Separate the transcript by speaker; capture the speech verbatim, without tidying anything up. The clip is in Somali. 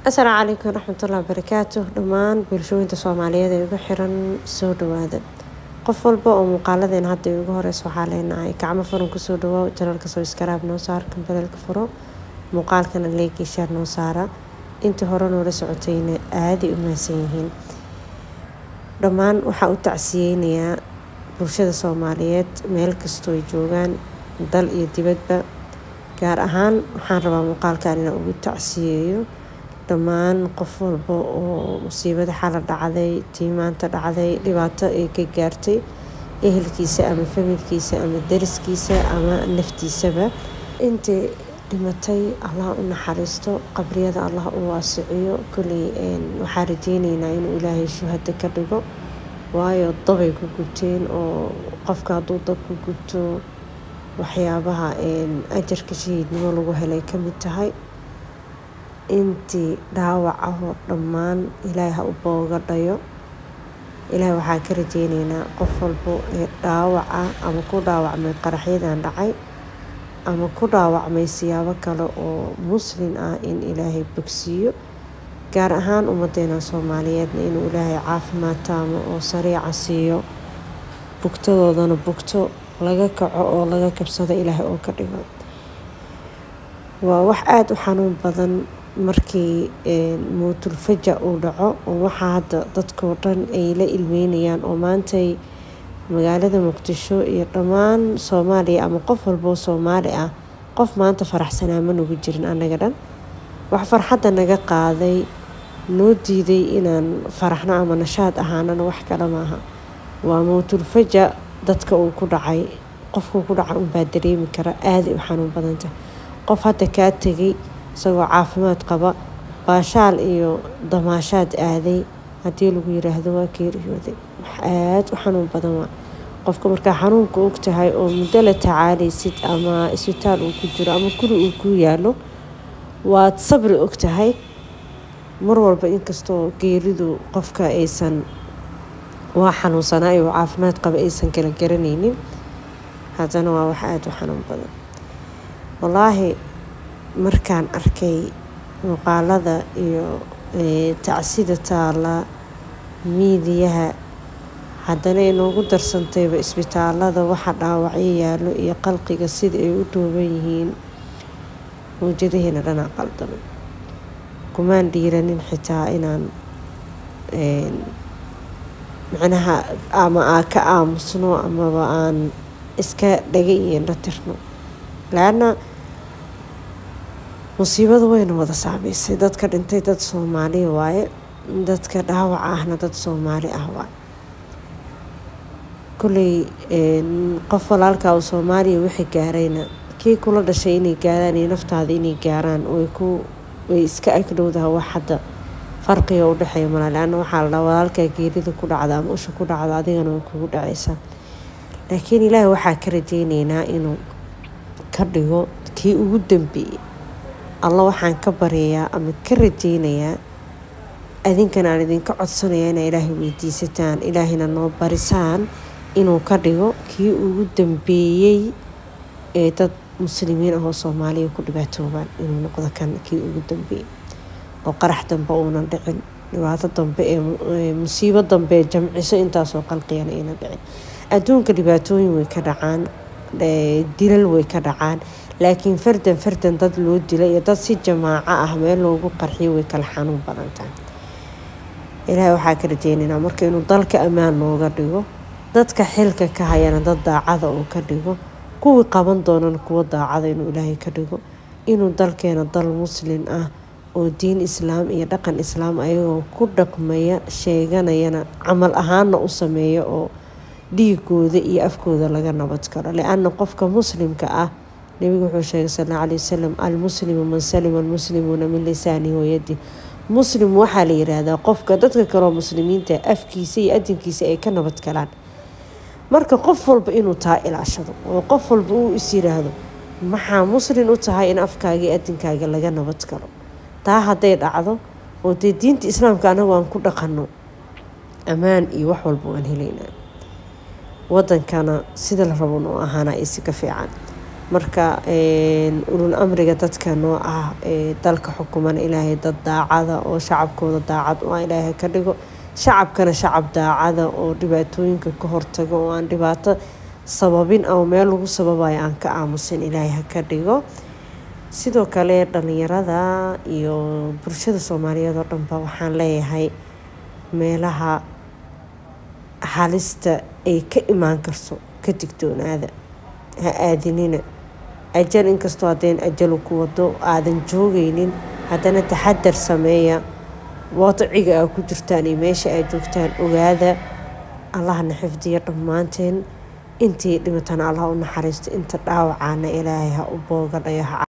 Speaker 1: السلام عليكم ورحمة الله وبركاته. دمان bulshooyinka Soomaaliyeed ee ugu xiran soo dhawaada qof walba oo muuqaaladeena hadda ugu horeyso waxaa leenahay gacmo furan ku soo dhawow channelka subscribe noo saar kambalka furo muuqaalkana like iyo share noo saara inta hore noo la socotayna aad ay u mahadsan yihiin. Dhammaan waxaa u tacsiyeynayaa bulshada Soomaaliyeed meel kastoo ay joogaan dal iyo dibadba gaar ahaan waxaan rabaa muuqaalkan inaan ugu tacsiyeeyo dhammaan qof walba oo musiibada xala dhacday tiimaanta dhacday dhibaato ay ka gaartay ehelkiisa ama familkiisa ama dariskiisa ama naftiisaba intii dhimatay Allah u naxariisto qabriyada Allah u waasiciyo kulli een waxaan rajeynaynaa inuu Ilaahay shuhada ka dhigo waayo dabay ku gubteen oo qofka hadduu dab ku gubto waxyaabaha een ajarka shahiidnimo lagu helay ka mid tahay intii dhaawac ah oo dhammaan Ilaahay ha u boogadhayo. Ilaahay waxaan ka rajeynaynaa qof walba ee dhaawac ah ama ku dhaawacmay qaraxyadan dhacay ama ku dhaawacmay siyaabo kale oo muslim ah in Ilaahay bogsiyo gaar ahaan ummadeena Soomaaliyeedna inuu Ilaahay caafimaad taamo oo sariica siiyo bugtadoodana bugto laga kaco oo laga kabsado Ilaahay oo ka dhigo. waa wax aad u xanuun badan markii ee mootul faja uu dhaco oo waxa hadda dadka dhan ay la ilmeynayaan oo maantay magaalada Muqdisho iyo dhammaan Soomaaliya ama qof walba oo Soomaali ah qof maanta faraxsanaa ma nugu jirin anaga dhan wax farxadda naga qaaday noo diiday inaan faraxno ama nashaad ahaanana wax kale maaha waa mootul faja dadka uu ku dhacay qofku ku dhacay un baa dareemi kara aad u xanuun badanta qof hadda ka tagay isagoo caafimaad qaba baashaal iyo damaashaad aaday hadii lagu yiraahdo waa geeriyooday wax aad u xanuun badan waa qofka marka xanuunka og tahay oo muddo la tacaalaysid ama isbitaal uu ku jiro ama guri uu ku yaalo waad sabri og tahay mar walba inkastoo geeridu qofka aysan waa xanuunsanaa oo caafimaad qaba aysan kala garanaynin haddana waa wax aad u xanuun badan. wallaahi markaan arkay muuqaalada iyo tacsida taala miidiyaha haddana inoogu darsantayba isbitaalada waxa dhaawacyo yaalo iyo qalqiga sida ay u dhooban yihiin wajadaheena dhana qaldan kumaan dhiiranin xitaa inaan een macnaha ama aan ka aamusno amaba aan iska dhagay iyo dhatirno laana musiibadu wayna wada saameysay dadka dhintay dad Soomaali waaye dadka dhaawac ahna dad Soomaali ah waa kulli een qof walaalka oo Soomaaliya wixii gaarayna kii kula dhashay inay gaaraan iyo naftaada inay gaaraan way ku way iska agdhowdahay wax hadda farqiga u dhaxeeyo malaana waxa la walaalka geerida ku dhacda ama usha ku dhacda adigana way kugu dhacaysaa laakiin Ilaahay waxa ka rajeynaynaa inuu ka dhigo kii ugu dambeeyay Allah waxaan ka baryayaa ama ka rajeynayaa adinkana aan idinka codsanayaa in Ilaahay weydiisataan Ilaahayna noo barisaan inuu ka dhigo kii ugu dambeeyay ee dad muslimiin ah oo Soomaaliya ku dhibaatoobaan inuu noqdo kan kii ugu dambeeyay oo qarax dambe uunan dhicin dhibaato dambe ee musiibo dambe jamciso intaas oo qalqiyana ina dhicin adduunka dhibaatooyin way ka dhacaan dilal way ka dhacaan laakiin fardan fardan dad loo dilay iyo dad si jamaaca ah meel loogu qarxiyo way kala xanuun badan tahay. Ilaahay waxa ka rajeynaynaa marka inuu dalka amaan nooga dhigo dadka xilka ka hayana dad daacada oo ka dhigo kuwii qaban doonana kuwa daacada inuu Ilaahay ka dhigo inuu dalkeena dal muslim ah oo diin islaam iyo dhaqan islaam ayagoo ku dhaqmaya sheeganayana camal ahaana u sameeyo oo dhiigooda iyo afkooda laga nabad karo laana qofka muslimka ah nabiga wuxuu sheegay sallallahu alayhi wasallam al muslimu man salima al muslimuna min lisanihi wa yadihi muslim waxa la yiraahdaa qofka dadka kale muslimiinta afkiisa iyo adinkiisa ay ka nabad galaan marka qof walba inuu taa ilaashado oo qof walba uu is yiraahdo maxaa muslim u tahay in afkaaga iyo adinkaaga laga nabad galo taa haday dhacdo oo diinta islaamka anagu aan ku dhaqanno amaan iyo wax walba aan heleynaa wadankana sida la rabo oo ahaana isi ka fiican marka ulul amriga dadka noo ah ee dalka xukuman ilaahay dad daacada oo shacabkooda daacad u ah ilaahay ka dhigo shacabkana shacab daacada oo dhibaatooyinka ka hortago oo aan dhibaato sababin ama meel lagu sababayo aan ka aamusin ilaahay ka dhigo sidoo kale dhalinyarada iyo bulshada Soomaaliyeed oo dhanba waxaan leeyahay meelaha halista ay ka imaan karto ka digtoonaada ha aadinina ajal inkastoo hadeen ajal ku wado aadan joogaynin haddana taxadar sameeya wadciga aad ku jirtaan iyo meesha aad joogtaan ogaada allahna xifdiyo dhammaanteen intii dhimatana Allah u naxariisto inta dhaawacana ilaahay ha u boogadhayo